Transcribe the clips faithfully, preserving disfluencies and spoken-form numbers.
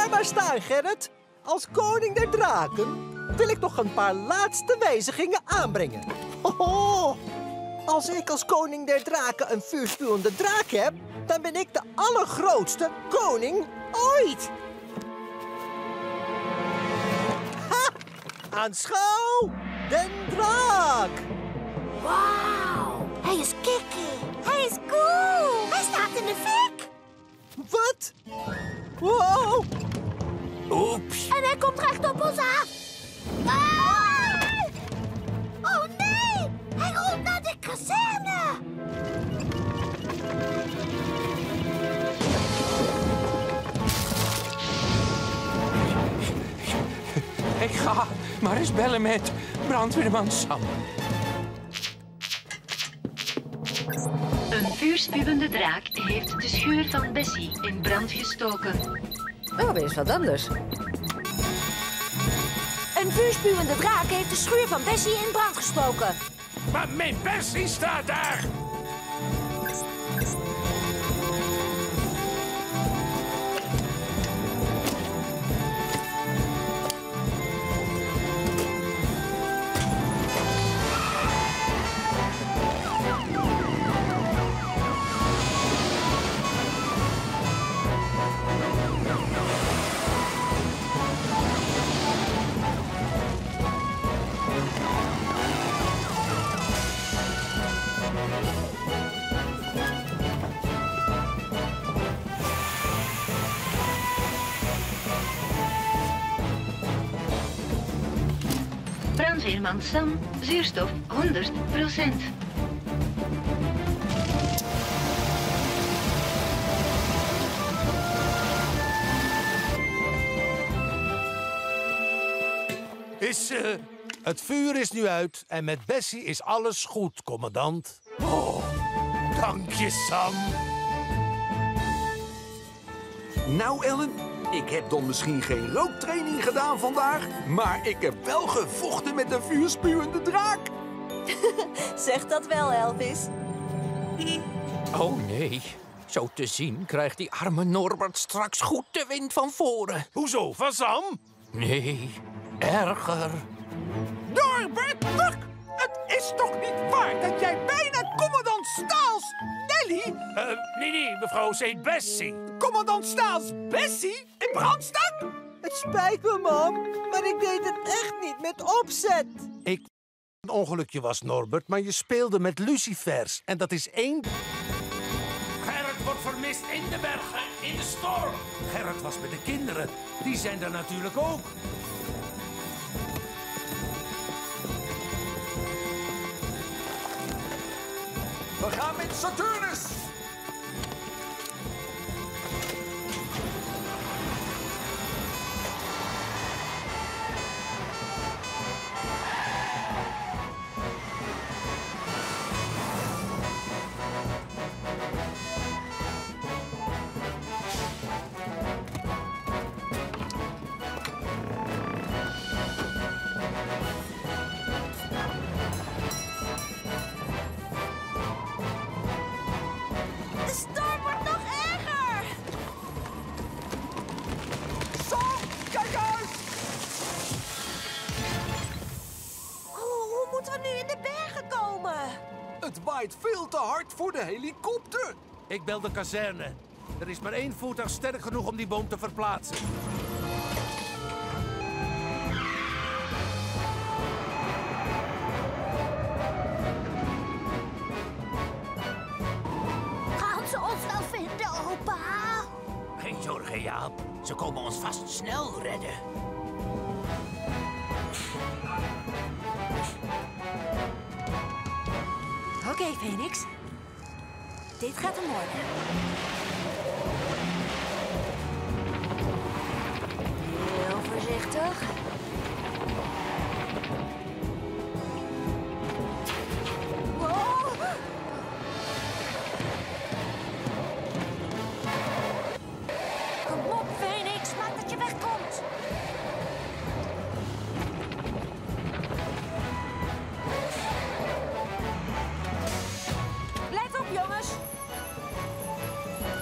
daar maar staan, Gerrit. Als koning der draken wil ik nog een paar laatste wijzigingen aanbrengen. Hoho! Als ik als koning der draken een vuurspuwende draak heb, dan ben ik de allergrootste koning ooit. Ha! Aanschouw den draak! Wauw, hij is kicky. Hij is cool. Hij staat in de fik. Wat? Wow! Oeps. En hij komt recht op ons af. Ah! Oh nee, hij rolt naar de kazerne. Ik ga maar eens bellen met brandweerman Sam. Een vuurspuwende draak heeft de schuur van Bessie in brand gestoken. Oh, weer eens wat anders. Een vuurspuwende draak heeft de schuur van Bessie in brand gestoken. Maar mijn Bessie staat daar! Brandweerman Sam, zuurstof honderd procent. Is, uh, het vuur is nu uit en met Bessie is alles goed, commandant. Oh, dank je, Sam. Nou, Ellen, ik heb dan misschien geen rooktraining gedaan vandaag, maar ik heb wel gevochten met een vuurspuwende draak. Zeg dat wel, Elvis. Oh nee, zo te zien krijgt die arme Norbert straks goed de wind van voren. Hoezo, van Sam? Nee, erger. Norbert, Buck, het is toch niet waar dat jij bijna commandant Staals, Nelly, Uh, nee, nee, mevrouw, ze heet Bessie. commandant Staals Bessie in brand stak? Het spijt me, mam, maar ik deed het echt niet met opzet. Ik een ongelukje was, Norbert, maar je speelde met lucifers. En dat is één... Gerrit wordt vermist in de bergen, in de storm. Gerrit was met de kinderen. Die zijn er natuurlijk ook. We gaan met Saturnus. De storm wordt nog erger. Sam, kijk uit! Oh, hoe moeten we nu in de bergen komen? Het waait veel te hard voor de helikopter. Ik bel de kazerne. Er is maar één voertuig sterk genoeg om die boom te verplaatsen. Gaan ze ons wel vinden, opa? Geen zorgen, Jaap. Ze komen ons vast snel redden. Oké, Phoenix. Dit gaat hem worden. Heel voorzichtig. Wow. Kom op, Phoenix. Maak dat je wegkomt. Blijf op, jongens.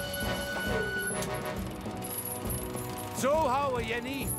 Zo houden, Jenny.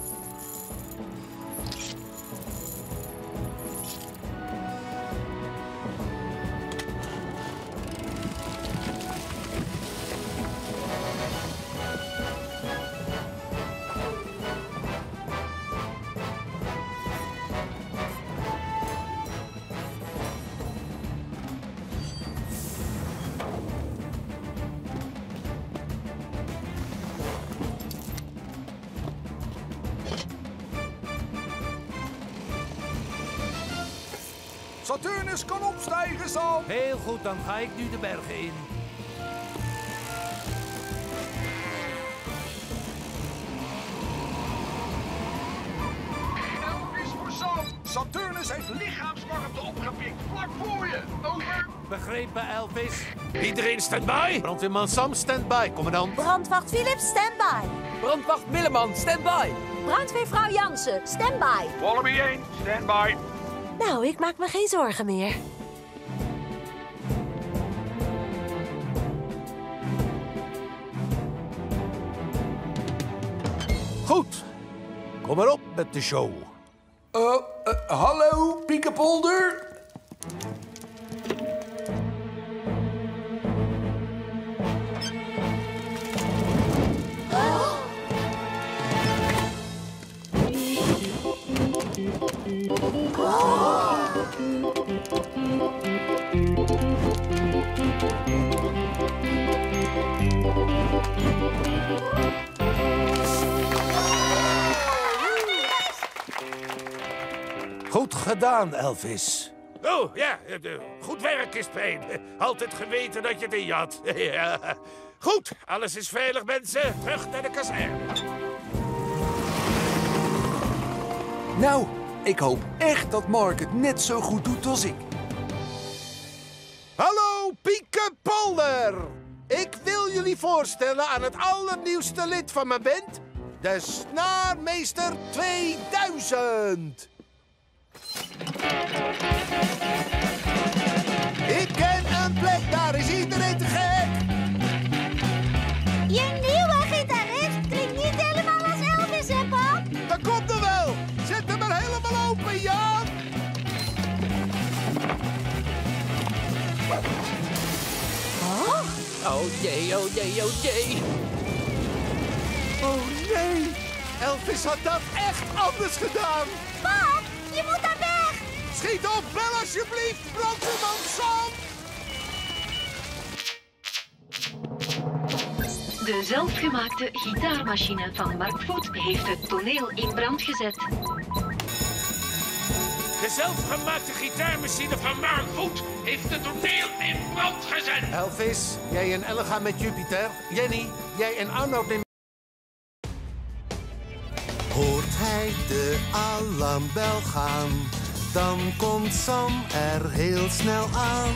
Saturnus kan opstijgen, Sam. Heel goed, dan ga ik nu de bergen in. Elvis voor Sam. Saturnus heeft lichaamswarmte opgepikt. Vlak voor je. Over. Begrepen, Elvis. Iedereen stand-by? Brandweerman Sam, stand-by, commandant. Brandwacht Philips, standby. Brandwacht Milleman, stand-by. Brandweervrouw Jansen, standby. Wallaby één, stand-by. Nou, ik maak me geen zorgen meer. Goed, kom maar op met de show. Uh, uh, hallo, Piekenpolder. Goed gedaan, Elvis. Oh, ja. Goed werk, Kispijn. Altijd geweten dat je het in je had. Ja. Goed, alles is veilig, mensen. Terug naar de kazerne. Nou, ik hoop echt dat Mark het net zo goed doet als ik. Hallo, Piekenpolder. Ik wil jullie voorstellen aan het allernieuwste lid van mijn band. De Snaarmeester tweeduizend. Ik ken een plek, daar is iedereen te gek. Je nieuwe gitarist klinkt niet helemaal als Elvis, hè, Pap? Dat komt er wel. Zet hem maar helemaal open, Jan. Oh jee, oh jee, oh jee. Oh nee, Elvis had dat echt anders gedaan. Pap, je moet daar weg! Schiet op, bel alsjeblieft, brandweerman Sam. De zelfgemaakte gitaarmachine van Mark Voet heeft het toneel in brand gezet. De zelfgemaakte gitaarmachine van Mark Voet heeft het toneel in brand gezet. Elvis, jij en Elle gaan met Jupiter. Jenny, jij en Arnold nemen... Hoort hij de alarmbel gaan, dan komt Sam er heel snel aan.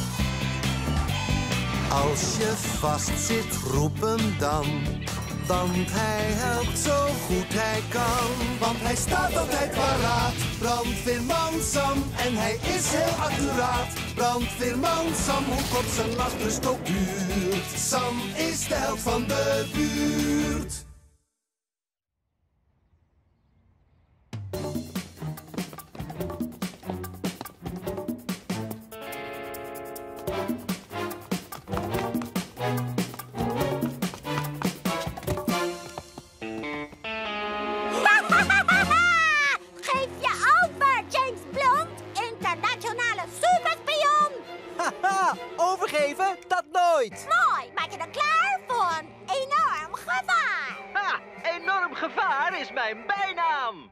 Als je vast zit, roep hem dan, want hij helpt zo goed hij kan. Want hij staat altijd paraat, brandweerman Sam, en hij is heel accuraat. Brandweerman Sam, hoek op zijn achterstok duurt. Sam is de held van de buurt. Geef je over, James Blunt, internationale superspion! Haha, overgeven? Dat nooit. Mooi, maak je dan klaar voor een enorm gevaar. Ha, enorm gevaar is mijn bijnaam.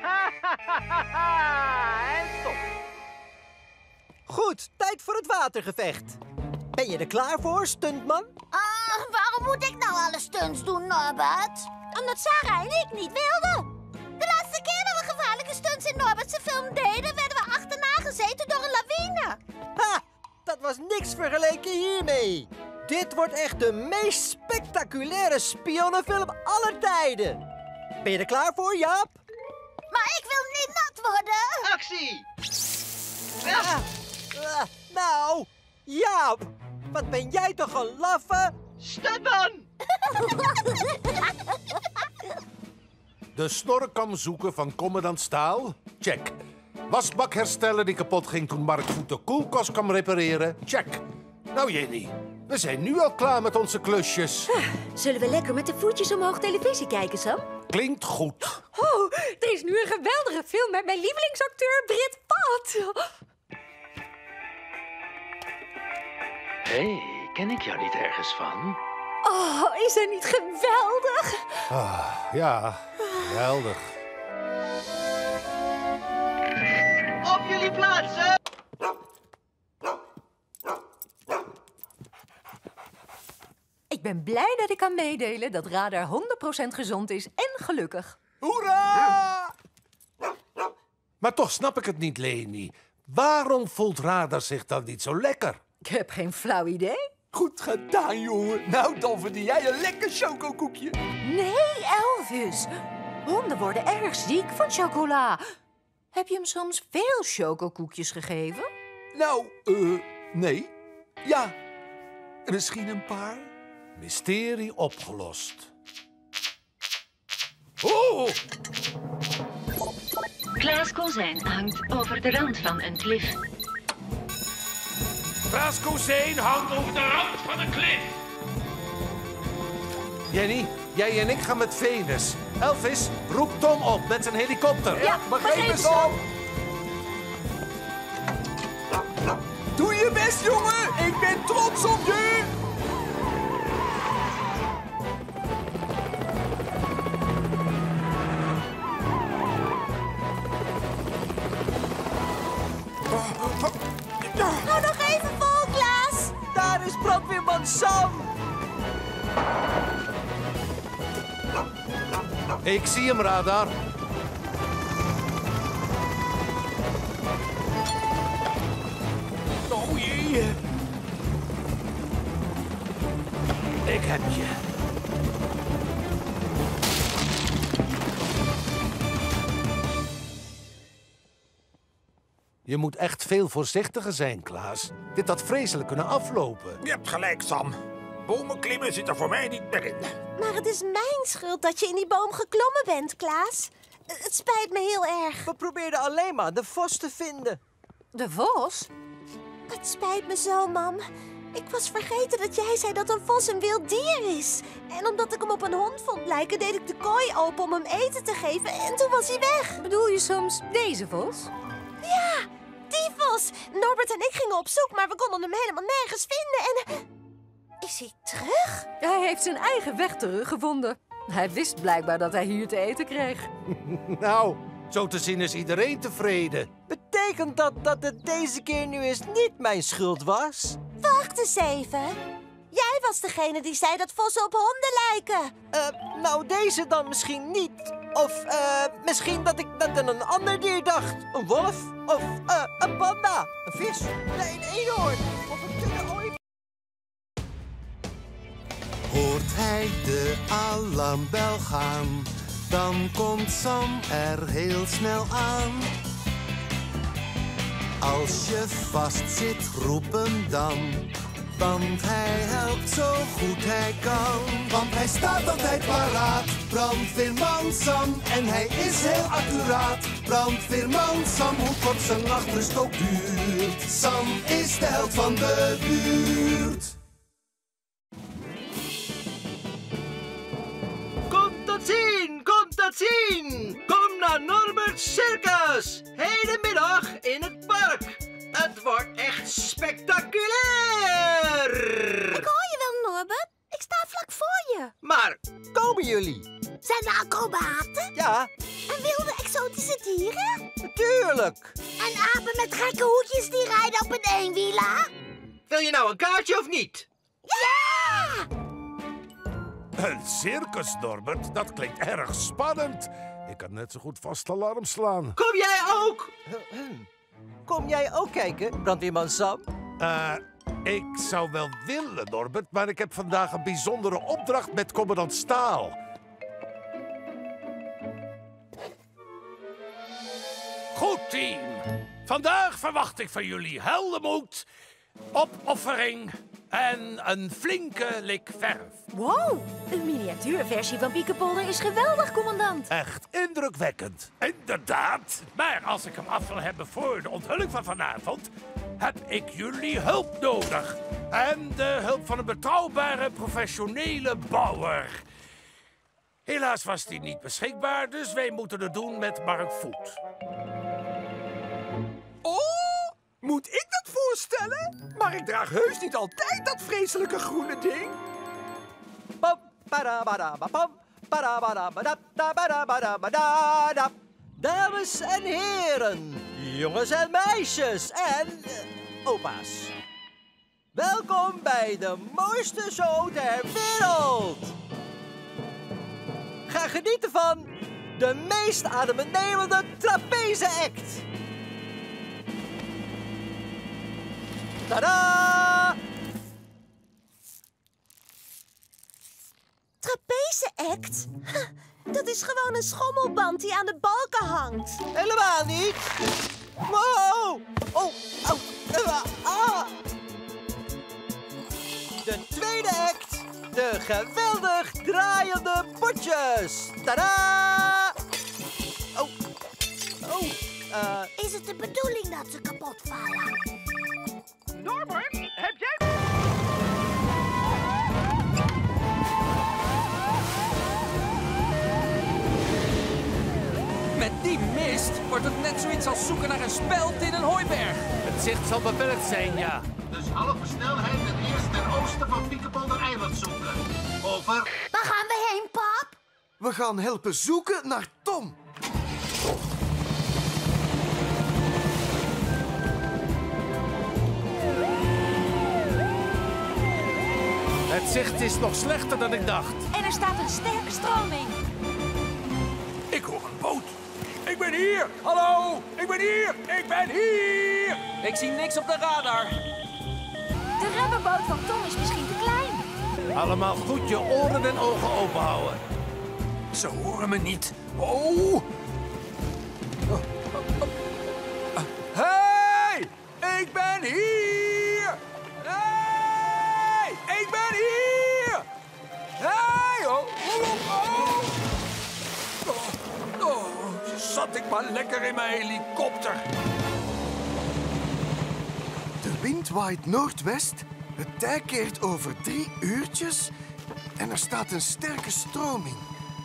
En stop. Goed, tijd voor het watergevecht. Ben je er klaar voor, stuntman? Ah, waarom moet ik nou alle stunts doen, Norbert? Omdat Sarah en ik niet wilden. De laatste keer dat we gevaarlijke stunts in Norbert's film deden, werden we achterna gezeten door een lawine. Ha, dat was niks vergeleken hiermee. Dit wordt echt de meest spectaculaire spionnenfilm aller tijden. Ben je er klaar voor, Jaap? Maar ik wil niet nat worden. Actie! Ah, ah, nou, Jaap, wat ben jij toch een laffe stuntman? De snorkam zoeken van commandant Staal? Check. Wasbak herstellen die kapot ging toen Mark Voet de koelkast kwam repareren? Check. Nou Jenny, we zijn nu al klaar met onze klusjes. Zullen we lekker met de voetjes omhoog televisie kijken, Sam? Klinkt goed. Oh, er is nu een geweldige film met mijn lievelingsacteur Brit Pat. Hé, hey, ken ik jou niet ergens van? Oh, is dat niet geweldig? Ah, ja, geweldig. Op jullie plaatsen! Ik ben blij dat ik kan meedelen dat Radar honderd procent gezond is en gelukkig. Hoera! Maar toch snap ik het niet, Leni. Waarom voelt Radar zich dan niet zo lekker? Ik heb geen flauw idee. Goed gedaan, jongen. Nou, dan verdien jij een lekker chocokoekje. Nee, Elvis. Honden worden erg ziek van chocola. Heb je hem soms veel chocokoekjes gegeven? Nou, eh, uh, nee. Ja, misschien een paar. Mysterie opgelost. Oeh! Klaas Kozijn hangt over de rand van een klif. Klaas Kozijn hangt over de rand van een klif. Jenny, jij en ik gaan met Venus. Elvis, roep Tom op met zijn helikopter. Ja, begrepen, Sam. Doe je best, jongen. Ik ben trots op je. Hou nog even vol, Klaas. Daar is brandweerman Sam! Ik zie hem, Radar. Oh jee. Ik heb je. Je moet echt veel voorzichtiger zijn, Klaas. Dit had vreselijk kunnen aflopen. Je hebt gelijk, Sam. Bomen klimmen zit er voor mij niet meer in. Maar het is mijn schuld dat je in die boom geklommen bent, Klaas. Het spijt me heel erg. We probeerden alleen maar de vos te vinden. De vos? Het spijt me zo, mam. Ik was vergeten dat jij zei dat een vos een wild dier is. En omdat ik hem op een hond vond lijken, deed ik de kooi open om hem eten te geven. En toen was hij weg. Bedoel je soms deze vos? Ja, die vos. Norbert en ik gingen op zoek, maar we konden hem helemaal nergens vinden. En... Is hij terug? Hij heeft zijn eigen weg teruggevonden. Hij wist blijkbaar dat hij hier te eten kreeg. Nou, zo te zien is iedereen tevreden. Betekent dat dat het deze keer nu eens niet mijn schuld was? Wacht eens even. Jij was degene die zei dat vossen op honden lijken. Uh, nou, deze dan misschien niet. Of uh, misschien dat ik net aan een ander dier dacht. Een wolf. Of uh, een panda. Een vis. Nee, een eenhoorn. Of een tune-ooi. Hoort hij de alarmbel gaan, dan komt Sam er heel snel aan. Als je vastzit, roep hem dan, want hij helpt zo goed hij kan. Want hij staat altijd paraat, brandweerman Sam, en hij is heel accuraat. Brandweerman Sam, hoe kort zijn nachtrust ook duurt. Sam is de held van de buurt. Komt dat zien, komt dat zien. Kom naar Norbert's Circus. Hedenmiddag in het park. Het wordt echt spectaculair. Ik hoor je wel, Norbert. Ik sta vlak voor je. Maar komen jullie? Zijn er acrobaten? Ja, En wilde exotische dieren? natuurlijk. En apen met gekke hoedjes die rijden op een eenwieler? Wil je nou een kaartje of niet? Ja! Een circus, Norbert, dat klinkt erg spannend. Ik kan net zo goed vast alarm slaan. Kom jij ook? Kom jij ook kijken, brandweerman Sam? Uh, ik zou wel willen, Norbert, maar ik heb vandaag een bijzondere opdracht met commandant Staal. Goed, team. Vandaag verwacht ik van jullie heldenmoed, opoffering En een flinke lik verf. Wow, een miniatuurversie van Piekenpolder is geweldig, commandant. Echt indrukwekkend. Inderdaad. Maar als ik hem af wil hebben voor de onthulling van vanavond, heb ik jullie hulp nodig. En de hulp van een betrouwbare, professionele bouwer. Helaas was die niet beschikbaar, dus wij moeten het doen met Mark Voet. Oh, moet ik dat voorstellen? Maar ik draag heus niet altijd dat vreselijke groene ding. Pam, padabadabapam, padabadabadabadabadabadabadab. Dames en heren, jongens en meisjes en eh, opa's. Welkom bij de mooiste show ter wereld. Ga genieten van de meest adembenemende trapeze-act. Tadaa! Trapeze-act? Dat is gewoon een schommelband die aan de balken hangt. Helemaal niet. Wow! Oh, oh, uh, ah. De tweede act. De geweldig draaiende potjes. Tadaa! Oh, oh, uh... Is het de bedoeling dat ze kapot vallen? Norbert, heb jij... Met die mist wordt het net zoiets als zoeken naar een speld in een hooiberg. Het zicht zal beperkt zijn, ja. Dus halve snelheid het eerst ten oosten van Piekenpolder-eiland zoeken. Over. Waar gaan we heen, pap? We gaan helpen zoeken naar Tom. Het zicht is nog slechter dan ik dacht. En er staat een sterke stroming. Ik hoor een boot. Ik ben hier. Hallo, ik ben hier. Ik ben hier. Ik zie niks op de radar. De rubberboot van Tom is misschien te klein. Allemaal goed je oren en ogen open houden. Ze horen me niet. Oh. Hey, ik ben hier. Hey, ik ben hier. Hey, oh, oh, oh. Oh, oh, zat ik maar lekker in mijn helikopter. De wind waait noordwest, het tij keert over drie uurtjes en er staat een sterke stroming.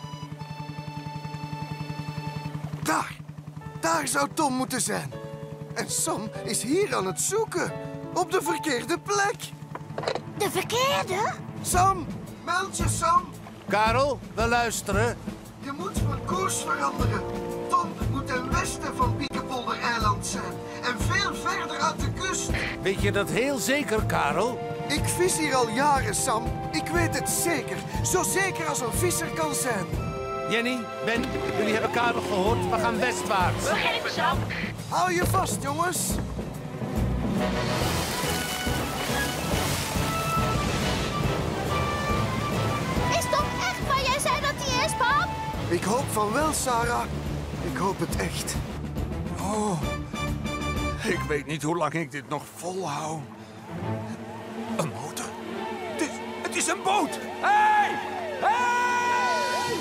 Daar, daar zou Tom moeten zijn. En Sam is hier aan het zoeken, op de verkeerde plek. De verkeerde? Sam, meld je, Sam. Karel, we luisteren. Je moet van koers veranderen. Tom moet ten westen van Piekenpolder-eiland zijn en veel verder uit de kust. Weet je dat heel zeker, Karel? Ik vis hier al jaren, Sam. Ik weet het zeker. Zo zeker als een visser kan zijn. Jenny, Ben, jullie hebben Karel gehoord. We gaan westwaarts. Begrepen, Sam. Hou je vast, jongens. Is Tom echt waar jij zei dat hij is, pap? Ik hoop van wel, Sarah. Ik hoop het echt. Oh, ik weet niet hoe lang ik dit nog volhoud. Een motor? Het is, het is een boot! Hey! Hey!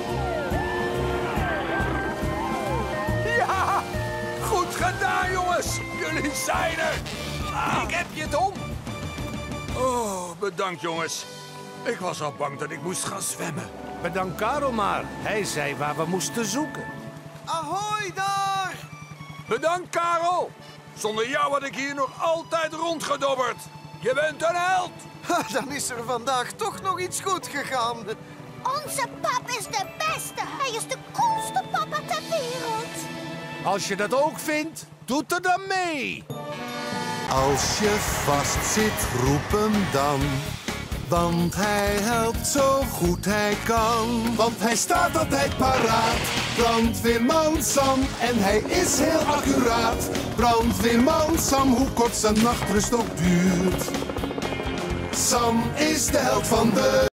Ja! Goed gedaan, jongens! Jullie zijn er! Ik heb je, Tom! Oh, bedankt, jongens. Ik was al bang dat ik moest gaan zwemmen. Bedankt Karel maar. Hij zei waar we moesten zoeken. Ahoy daar! Bedankt, Karel! Zonder jou had ik hier nog altijd rondgedobberd. Je bent een held! Ha, dan is er vandaag toch nog iets goed gegaan. Onze pap is de beste. Hij is de coolste papa ter wereld. Als je dat ook vindt, doet er dan mee. Als je vastzit, roep hem dan. Want hij helpt zo goed hij kan. Want hij staat altijd paraat. Brandweerman Sam. En hij is heel accuraat. Brandweerman Sam, hoe kort zijn nachtrust ook duurt. Sam is de held van de...